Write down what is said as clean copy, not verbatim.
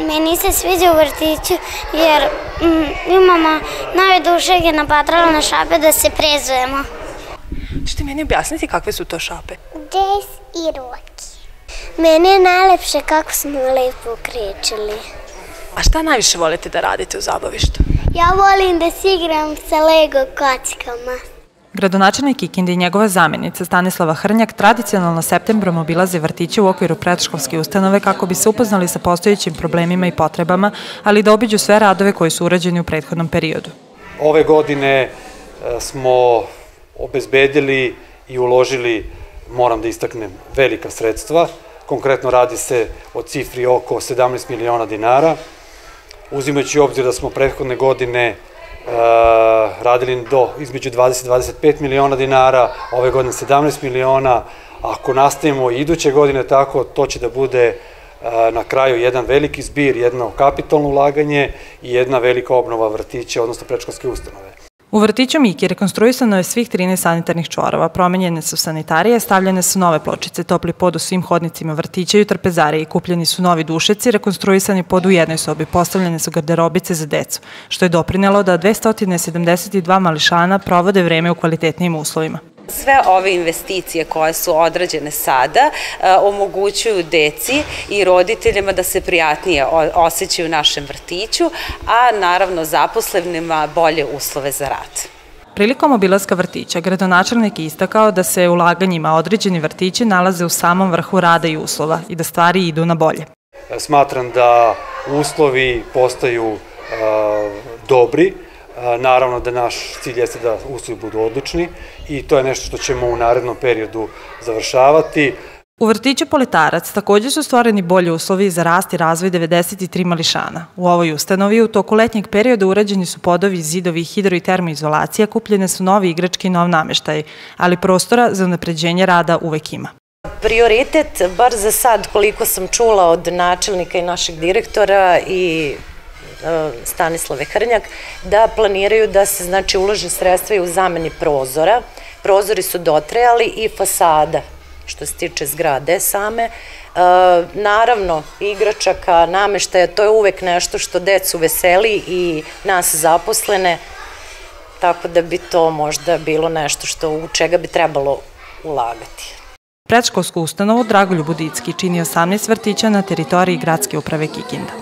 Meni se sviđa u vrtiću jer imamo nove dušege na patrolne šape da se prezujemo. Čete meni objasniti kakve su to šape? Des i Roki. Meni je najlepše kako smo lepo kričili. A šta najviše volite da radite u zabavištu? Ja volim da se igram sa Lego kockama. Gradonačelnik Kikinde i njegova zamjenica Stanislava Hrnjak tradicionalno septembrom obilaze vrtiće u okviru predškolske ustanove kako bi se upoznali sa postojećim problemima i potrebama, ali da obiđu sve radove koji su urađeni u prethodnom periodu. Ove godine smo obezbedili i uložili, moram da istaknem, velika sredstva. Konkretno radi se o cifri oko 17 miliona dinara. Uzimajući u obzir da smo prethodne godine radili između 20 i 25 miliona dinara, ove godine 17 miliona. Ako nastavimo i iduće godine tako, to će da bude na kraju jedan veliki zbir, jedno kapitalno ulaganje i jedna velika obnova vrtića, odnosno predškolske ustanove. U vrtiću Miki rekonstruisano je svih 13 sanitarnih čvorova, promenjene su sanitarije, stavljene su nove pločice, topli pod u svim hodnicima vrtića i u trpezariji, kupljeni su novi dušeci, rekonstruisani pod u jednoj sobi, postavljene su garderobice za decu, što je doprinelo da 272 mališana provode vreme u kvalitetnijim uslovima. Sve ove investicije koje su odrađene sada omogućuju deci i roditeljima da se prijatnije osjećaju u našem vrtiću, a naravno zaposlenima bolje uslove za rad. Prilikom obilaska vrtića, gradonačelnik je istakao da se ulaganjima određeni vrtići nalaze u samom vrhu rada i uslova i da stvari idu na bolje. Smatram da uslovi postaju dobri. Naravno da naš cilj jeste da uslovi budu odlični i to je nešto što ćemo u narednom periodu završavati. U vrtiću Politarac također su stvoreni bolji uslovi za rast i razvoj 93 mališana. U ovoj ustanovi u toku letnjeg perioda urađeni su podovi, zidovi, hidro i termoizolacija, kupljene su novi igrački i nov nameštaj, ali prostora za unapređenje rada uvek ima. Prioritet, bar za sad, koliko sam čula od načelnika i našeg direktora i Stanislave Hrnjak, da planiraju da se ulože sredstva i u zameni prozora. Prozori su dotrajali i fasada, što se tiče zgrade same. Naravno, igračaka, nameštaja, to je uvek nešto što decu veseli i nas zaposlene, tako da bi to možda bilo nešto u čega bi trebalo ulagati. Predškolsku ustanovu Dragoljub Budicki čini 18 vrtića na teritoriji gradske uprave Kikinda.